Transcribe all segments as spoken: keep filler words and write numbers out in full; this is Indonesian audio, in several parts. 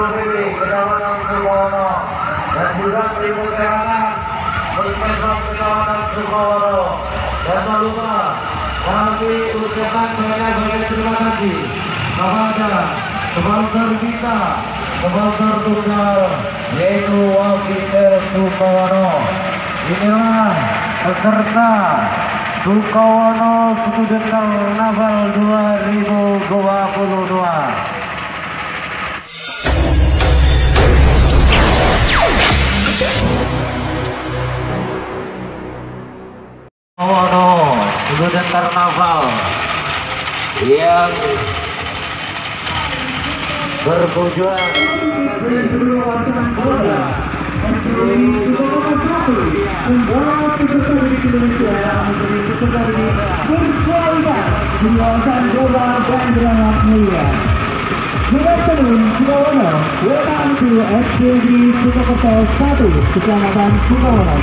Diri, Kecamatan Sukowono, dan juga tim kesehatan Puskesmas Kecamatan Sukowono. Dan tak lupa kami ucapkan banyak-banyak terima kasih kepada sponsor kita, sponsor tunggal yaitu Wafisel Sukowono. Inilah peserta Sukowono Student Carnaval dua ribu dua puluh dua. Sukowono Student Carnaval yang bertujuan membawa peserta dari Indonesia menjadi peserta ini berkualitas di kawasan Goba dan Keramat Mulia. Good afternoon, Sukowono. Welcome to S P B Sukokerto satu, Kecamatan Sukowono.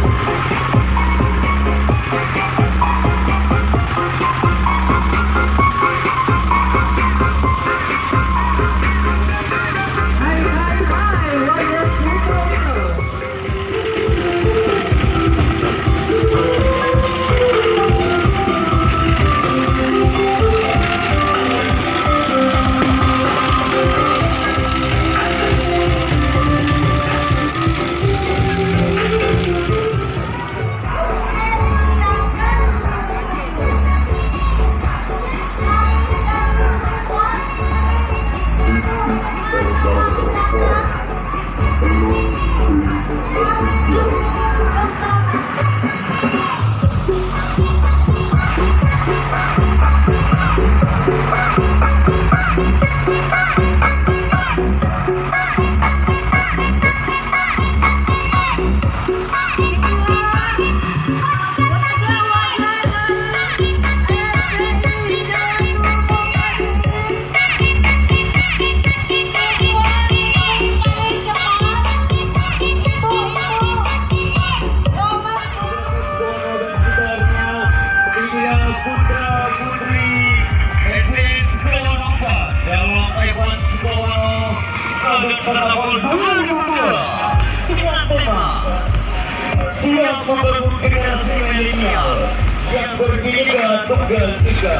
Siap membangun generasi milenial yang berbeda tunggal ika.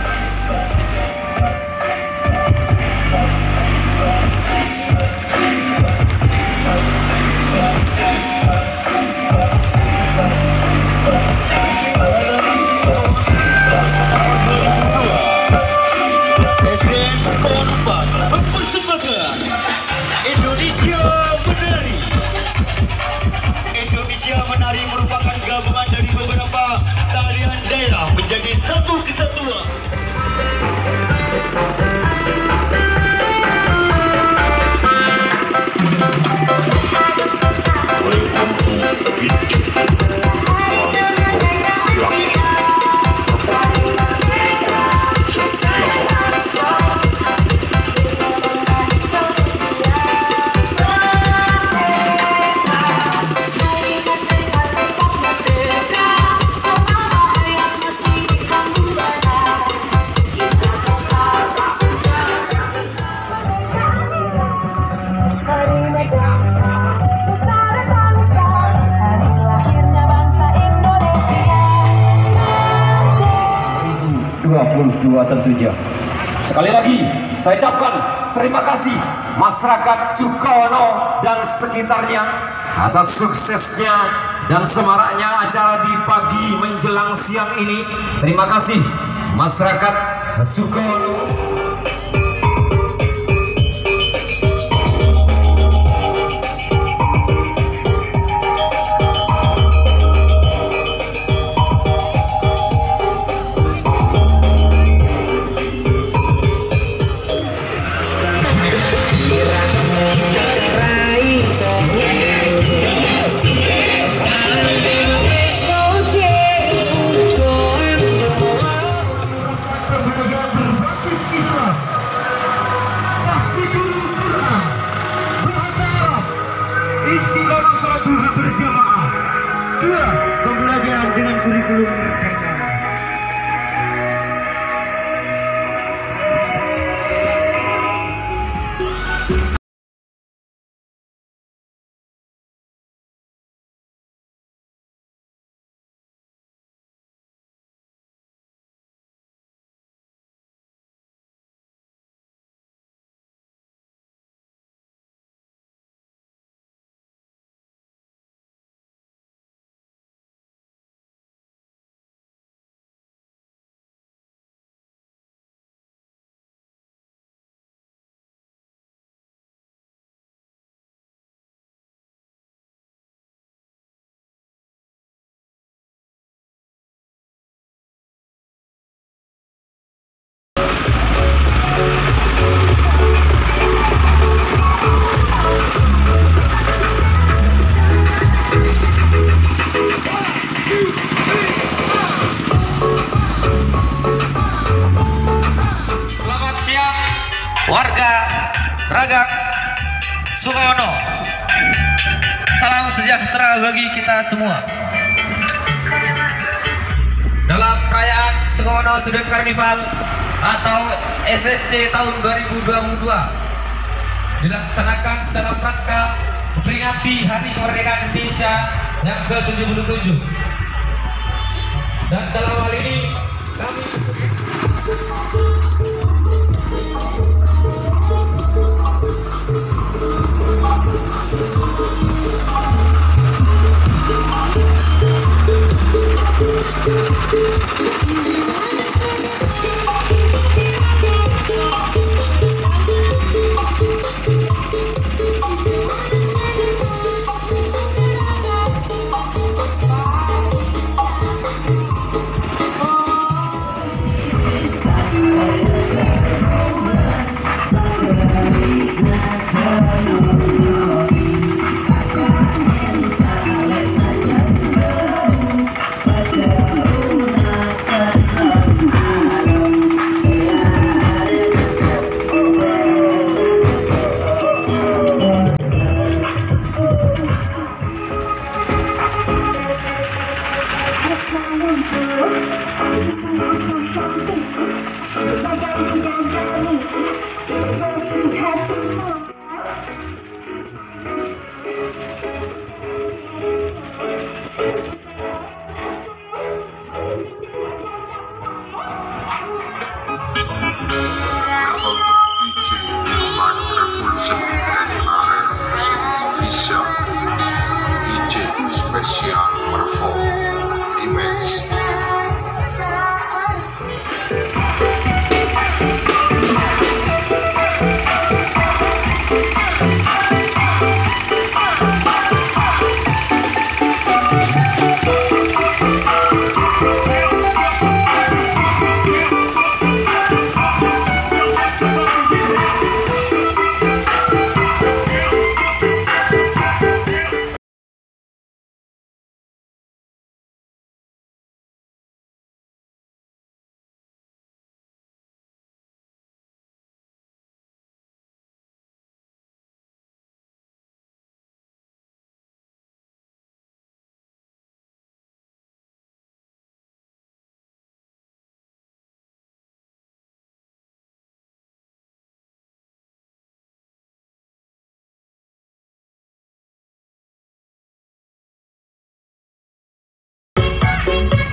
S D N Sukowono mempersembahkan Indonesia Menari. Indonesia Menari merupakan gabungan dari beberapa tarian daerah menjadi satu kesatuan. dua puluh dua tentunya. Sekali lagi saya ucapkan terima kasih masyarakat Sukowono dan sekitarnya atas suksesnya dan semaraknya acara di pagi menjelang siang ini. Terima kasih masyarakat Sukowono. Sukono. Salam sejahtera bagi kita semua. Dalam perayaan Sukono Student Carnival atau S S C tahun dua ribu dua puluh dua dilaksanakan dalam rangka memperingati Hari Kemerdekaan Indonesia yang ke tujuh puluh tujuh. Dan dalam hal ini kami Revolution dari A R Musik Official D J Special Perform Remix. Thank you.